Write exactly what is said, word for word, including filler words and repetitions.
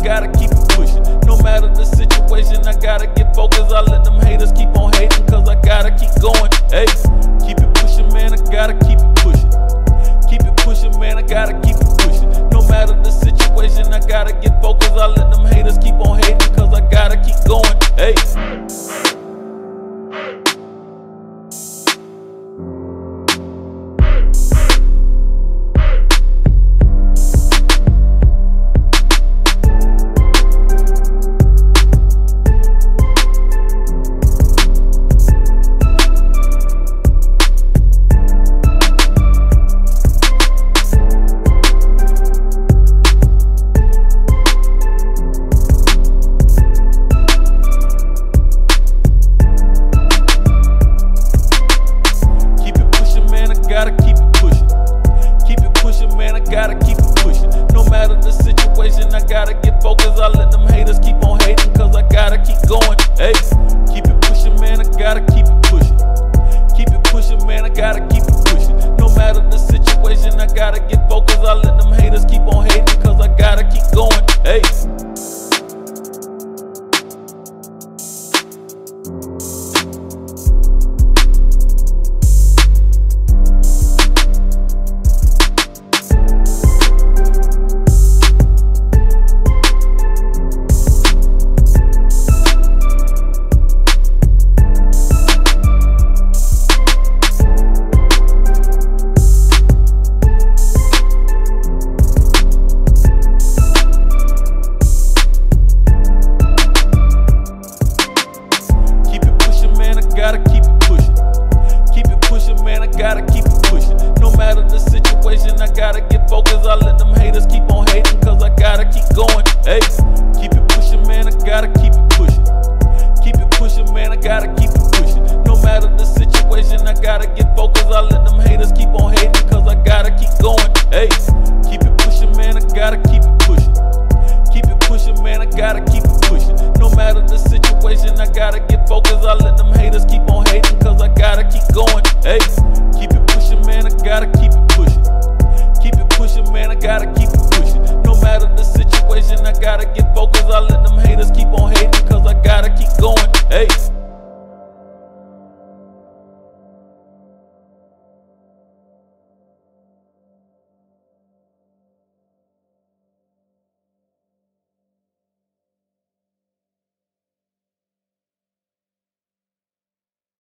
gotta keep it pushing. No matter the situation, I gotta get focused. I let them haters keep on hating, cause I gotta keep going. Hey, keep it pushing, man, I gotta keep it pushing. Keep it pushing, man, I gotta keep it pushing. No matter the situation, I gotta get focused. I let them haters keep on hating, cause I gotta keep going. Hey. Gotta keep it pushing. Keep it pushing, man, I gotta keep it pushing. No matter the situation, I gotta get focused. I let them haters keep on hating, cause I gotta keep going. Hey, keep it pushing, man, I gotta keep it pushing. Keep it pushing, man, I gotta keep it pushing. No matter the situation, I gotta get focused. I let them haters keep on hating, cause I gotta keep going. Hey. Gotta keep it pushing. Keep it pushing, man, I gotta keep it pushing. No matter the situation, I gotta get focused. I let them haters keep on hating, cause I gotta keep going. Hey, keep it pushing, man, I gotta keep it pushing. Keep it pushing, man, I gotta keep it pushing. No matter the situation, I gotta get focused. I let them haters keep on hating, cause I gotta keep going. Hey, keep it pushing, man, I gotta keep it pushing. Keep it pushing, man, I gotta keep it pushing. No matter the situation, I gotta get focused. I let them haters keep on hating, cause I gotta keep going. Hey, keep it pushing, man, I gotta keep it pushing. Keep it pushing, man, I gotta keep it pushing. No matter the situation, I gotta get focused. I let them